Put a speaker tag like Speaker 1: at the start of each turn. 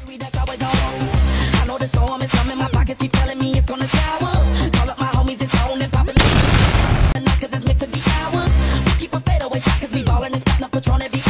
Speaker 1: That's always on. I know the storm is coming, my pockets keep telling me it's gonna shower. Call up my homies, it's on and poppin'. Cause it's meant to be ours. We keep a fadeaway shot cause we ballin' and spotting up Patron every